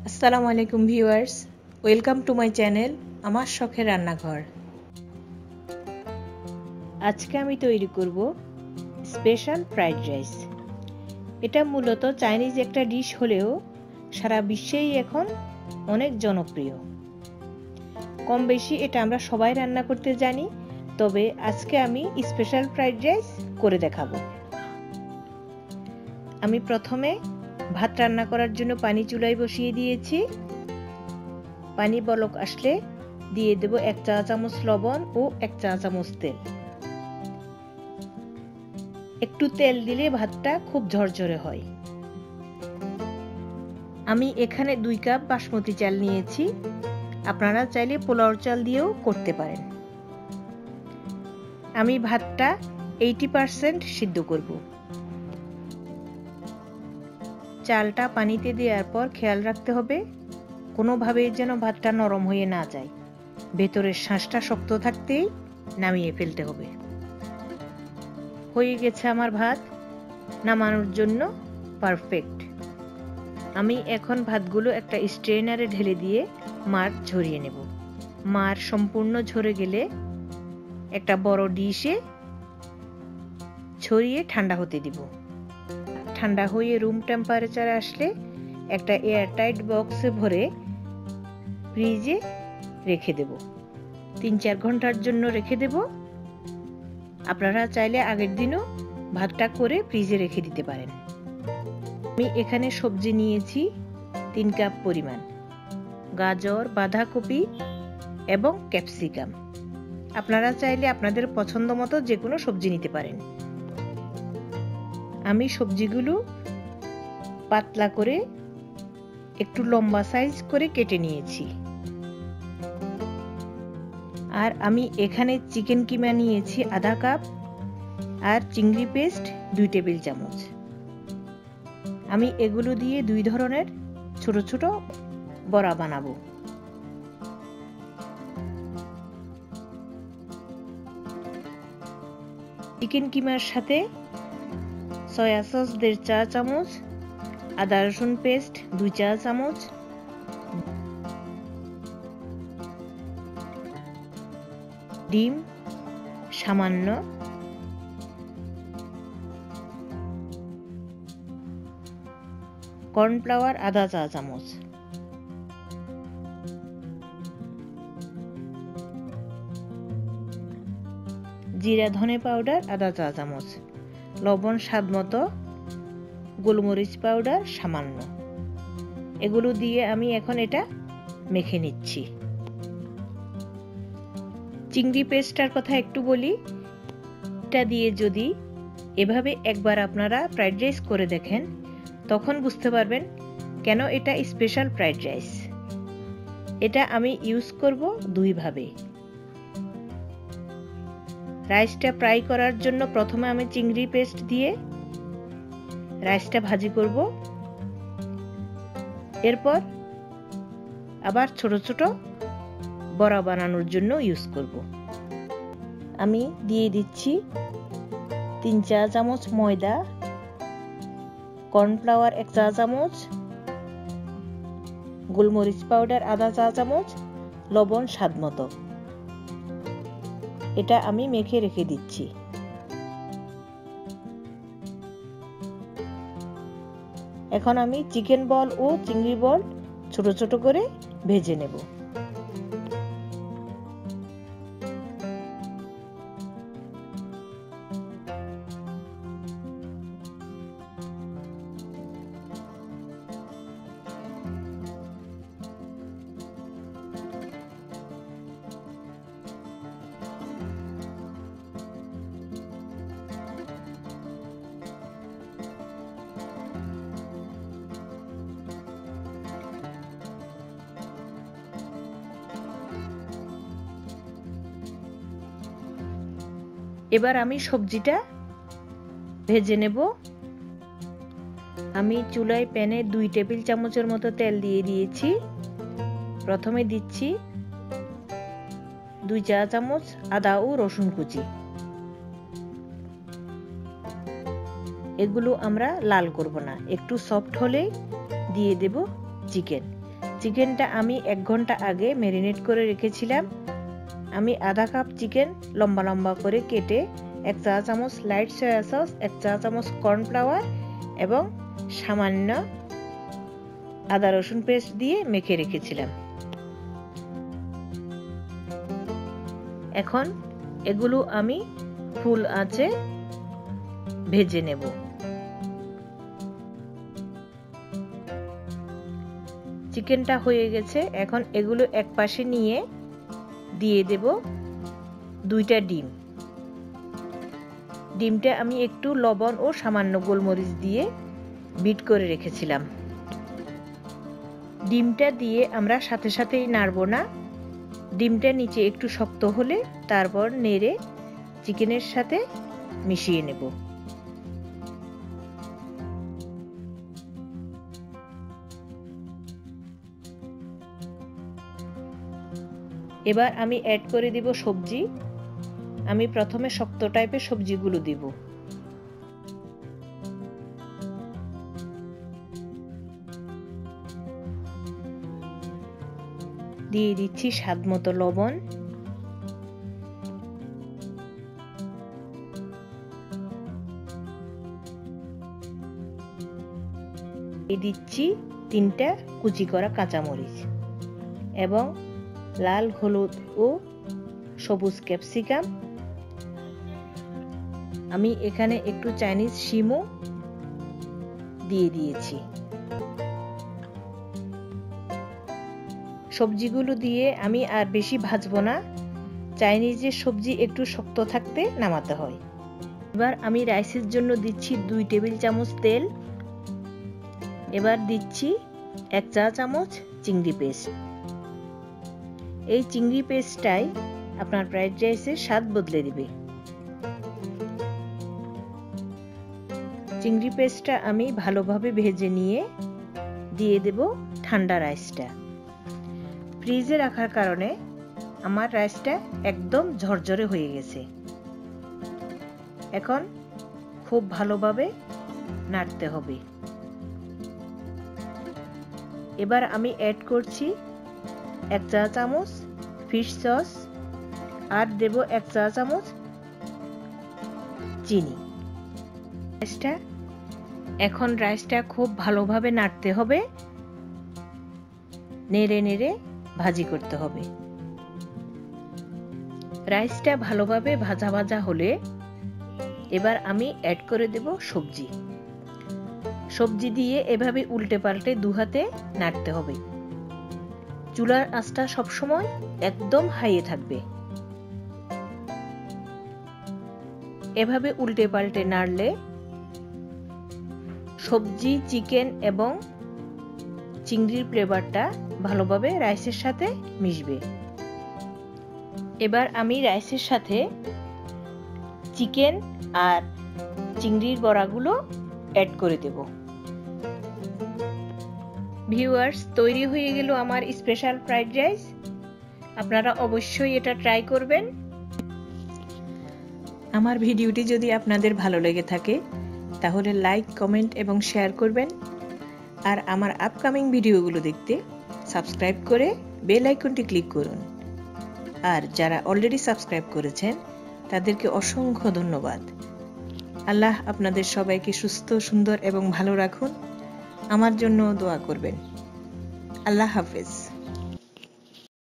আসসালামু আলাইকুম viewers, welcome to my channel আমার শখের রান্নাঘর। আজকে আমি তৈরি করব স্পেশাল ফ্রাইড রাইস। এটা মূলত চাইনিজ একটা ডিশ হলেও সারা বিশ্বেই এখন অনেক জনপ্রিয়। কম বেশি এটা আমরা সবাই রান্না করতে জানি, তবে আজকে আমি স্পেশাল ফ্রাইড রাইস করে দেখাবো। আমি প্রথমে ভাত রান্না করার জন্য পানি চুলায় বসিয়ে দিয়েছি। পানি বলক আসলে দিয়ে দেব 1 চা চামচ লবণ ও 1 চা চামচ তেল। একটু তেল দিলে ভাতটা খুব ঝরঝরে হয়। আমি এখানে 2 কাপ বাসমতি চাল নিয়েছি, আপনারা চাইলে পোলাওর চাল দিয়েও করতে পারেন। আমি ভাতটা 80% সিদ্ধ করব। চালটা পানিতে দেওয়ার পর খেয়াল রাখতে হবে কোনোভাবে যেন ভাতটা নরম হয়ে না যায়। ভেতরের শাঁসটা শক্ত থাকতেই নামিয়ে ফেলতে হবে। হয়ে গেছে আমার ভাত, নামানোর জন্য পারফেক্ট। আমি এখন ভাতগুলো একটা স্ট্রেনারে ঢেলে দিয়ে মার ঝরিয়ে নেব। মার সম্পূর্ণ ঝরে গেলে একটা বড় ডিশে ছড়িয়ে ঠান্ডা হতে দিব। ঠান্ডা হয়ে রুম টেম্পারেচারে আসলে একটা এয়ারটাইট বক্সে ভরে ফ্রিজে রেখে দেব। 3-4 ঘন্টার জন্য রেখে দেব। আপনারা চাইলে আগের দিনও ভাতটা করে ফ্রিজে রেখে দিতে পারেন। আমি এখানে সবজি নিয়েছি 3 কাপ পরিমাণ, গাজর, বাঁধাকপি এবং ক্যাপসিকাম। আপনারা চাইলে আপনাদের পছন্দ মতো যে কোনো সবজি নিতে পারেন। আমি সবজিগুলো পাতলা করে একটু লম্বা সাইজ করে কেটে নিয়েছি। আর আমি এখানে চিকেন কিমা নিয়েছি আধা কাপ আর চিংড়ি পেস্ট 2 টেবিল চামচ। আমি এগুলো দিয়ে 2 ধরনের ছোট ছোট বড়া বানাবো। চিকেন কিমার সাথে সয়া সস 1.5 চা চামচ, আদা রসুন পেস্ট 2 চা চামচ, ডিম সামান্য, কর্নফ্লাওয়ার আধা চা চামচ, জিরা ধনে পাউডার আধা চা চামচ, লবণ স্বাদ মতো, গোলমরিচ পাউডার সামান্য। এগুলো দিয়ে আমি এখন এটা মেখে নিচ্ছি। চিংড়ি পেস্টটার কথা একটু বলি। এটা দিয়ে যদি এভাবে একবার আপনারা ফ্রাইড রাইস করে দেখেন, তখন বুঝতে পারবেন কেন এটা স্পেশাল ফ্রাইড রাইস। এটা আমি ইউজ করব 2 ভাবে। রাইসটা ফ্রাই করার জন্য প্রথমে আমি চিংড়ি পেস্ট দিয়ে রাইসটা ভাজি করব, এরপর আবার ছোট ছোট বড়া বানানোর জন্য ইউজ করব। আমি দিয়ে দিচ্ছি 3 চা চামচ ময়দা, কর্নফ্লাওয়ার 1 চা চামচ, গোলমরিচ পাউডার আধা চা চামচ, লবণ স্বাদ মতো। এটা আমি মেখে রেখে দিচ্ছি। এখন আমি চিকেন বল ও চিংড়ি বল ছোট ছোট করে ভেজে নেব। এবার আমি সবজিটা ভেজে নেব। আমি চুলায় প্যানে 2 টেবিল চামচের মতো তেল দিয়ে দিয়েছি। প্রথমে দিচ্ছি 2 চা চামচ আদা ও রসুন কুচি। এগুলো আমরা লাল করব না, একটু সফট হলেই দিয়ে দেব চিকেন। চিকেনটা আমি 1 ঘন্টা আগে ম্যারিনেট করে রেখেছিলাম। আমি আধা কাপ চিকেন লম্বা লম্বা করে কেটে 1 চা চামচ লাইট সয়া সস, 1 চা চামচ কর্নফ্লাওয়ার এবং সামান্য আদা রসুন পেস্ট দিয়ে মেখে রেখেছিলাম। এখন এগুলো আমি ফুল আঁচে ভেজে নেব। চিকেনটা হয়ে গেছে। এখন এগুলো একপাশে নিয়ে দিয়ে দেব 2টা ডিম। ডিমটা আমি একটু লবণ ও সামান্য গোলমরিচ দিয়ে বিট করে রেখেছিলাম। ডিমটা দিয়ে আমরা সাথে সাথেই নাড়ব না। ডিমটা নিচে একটু শক্ত হলে তারপর নেড়ে চিকেনের সাথে মিশিয়ে নেব। এবার আমি অ্যাড করে দিব সবজি। আমি প্রথমে শক্ত টাইপের সবজিগুলো দিব। দিয়ে দিচ্ছি স্বাদমতো লবণ, দিয়ে দিচ্ছি 3টা কুচি করা কাঁচামরিচ এবং লাল, হলুদ ও সবুজ ক্যাপসিকাম। আমি এখানে একটু চাইনিজ শিমও দিয়ে দিয়েছি। সবজিগুলো দিয়ে আমি আর বেশি ভাজবো না। চাইনিজের সবজি একটু শক্ত থাকতে নামাতে হয়। এবার আমি রাইসের জন্য দিচ্ছি 2 টেবিল চামচ তেল। এবার দিচ্ছি 1 চা চামচ চিংড়ি পেস্ট। এই চিংড়ি পেস্টটাই আপনার ফ্রাইড রাইসের স্বাদ বদলে দিবে। চিংড়ি পেস্টটা আমি ভালোভাবে ভেজে নিয়ে দিয়ে দেব ঠান্ডা রাইসটা। ফ্রিজে রাখার কারণে আমার রাইসটা একদম ঝরঝরে হয়ে গেছে। এখন খুব ভালোভাবে নাড়তে হবে। এবার আমি অ্যাড করছি 1 চা চামচ ফিশ সস আর দেব 1 চা চামচ চিনি। এখন রাইসটা খুব ভালোভাবে নাড়তে হবে, নেড়ে নেড়ে ভাজি করতে হবে। রাইসটা ভালোভাবে ভাজা ভাজা হলে এবার আমি অ্যাড করে দেব সবজি। সবজি দিয়ে এভাবে উল্টে পাল্টে 2 হাতে নাড়তে হবে। চুলার আঁচটা সবসময় একদম হাইয়ে থাকবে। এভাবে উল্টে পাল্টে নাড়লে সবজি, চিকেন এবং চিংড়ির ফ্লেভারটা ভালোভাবে রাইসের সাথে মিশবে। এবার আমি রাইসের সাথে চিকেন আর চিংড়ির বড়াগুলো অ্যাড করে দেব। ভিউয়ার্স, তৈরি হয়ে গেল আমার স্পেশাল ফ্রাইড রাইস। আপনারা অবশ্যই এটা ট্রাই করবেন। আমার ভিডিওটি যদি আপনাদের ভালো লেগে থাকে তাহলে লাইক, কমেন্ট এবং শেয়ার করবেন। আর আমার আপকামিং ভিডিওগুলো দেখতে সাবস্ক্রাইব করে বেল আইকনটি ক্লিক করুন। আর যারা অলরেডি সাবস্ক্রাইব করেছেন তাদেরকে অসংখ্য ধন্যবাদ। আল্লাহ আপনাদের সবাইকে সুস্থ, সুন্দর এবং ভালো রাখুন। আমার জন্য দোয়া করবেন। আল্লাহ হাফেজ।